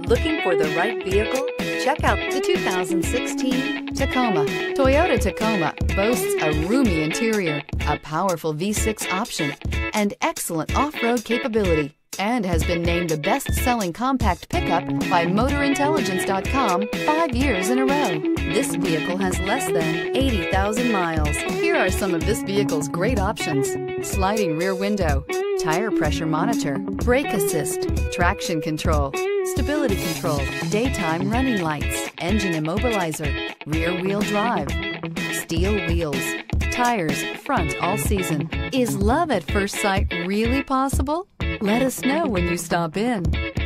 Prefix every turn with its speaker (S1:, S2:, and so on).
S1: Looking for the right vehicle? Check out the 2016 Tacoma. Toyota Tacoma boasts a roomy interior, a powerful V6 option, and excellent off-road capability, and has been named the best-selling compact pickup by MotorIntelligence.com 5 years in a row. This vehicle has less than 80,000 miles. Here are some of this vehicle's great options: sliding rear window, tire pressure monitor, brake assist, traction control, stability control, daytime running lights, engine immobilizer, rear wheel drive, steel wheels, tires front all season. Is love at first sight really possible? Let us know when you stop in.